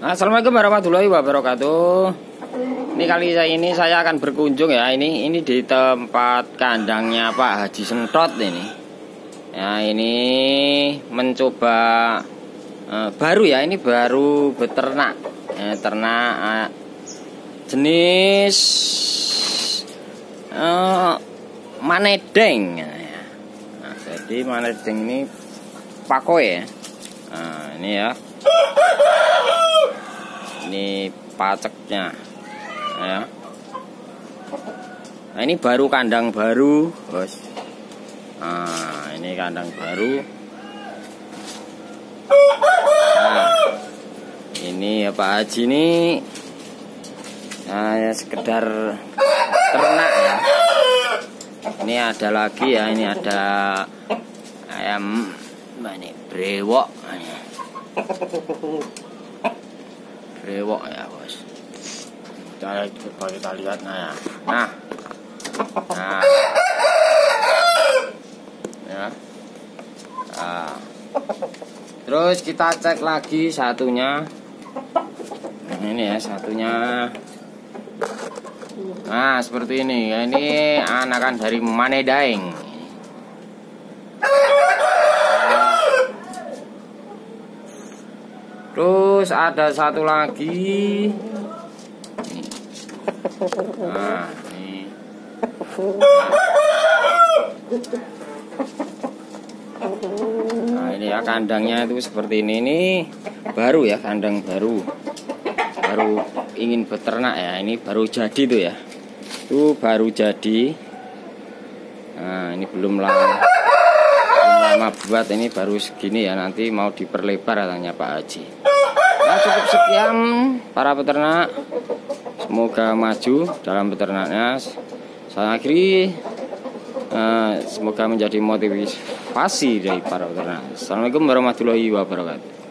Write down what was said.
Assalamualaikum warahmatullahi wabarakatuh. Ini kali ini saya akan berkunjung ya. Ini di tempat kandangnya Pak Haji Sentot ini. Ya, ini mencoba baru ya. Ini baru beternak. Ternak jenis manedeng. Nah, jadi manedeng ini pakoy ya. Nah, ini ya. Ini paceknya ya. Nah, ini baru kandang baru, bos. Nah, ini kandang baru. Nah, ini ya Pak Haji ini ya sekedar ternak ya. Ini ada lagi ya, ini ada ayam ini brewok. Brewok ya bos. Kita lihat nah ya. Nah. Terus kita cek lagi satunya. Ini ya satunya. Nah seperti ini ya, ini anakan dari Manedeng. Terus ada satu lagi. Nah, ini. Nah, ini ya kandangnya itu seperti ini. Ini baru ya, kandang baru. Baru ingin beternak ya. Ini baru jadi tuh ya. Itu baru jadi. Nah, ini belum lama buat, ini baru segini ya, nanti mau diperlebar katanya Pak Haji. Nah, cukup sekian para peternak, semoga maju dalam peternaknya. Saya akhiri, semoga menjadi motivasi dari para peternak. Assalamualaikum warahmatullahi wabarakatuh.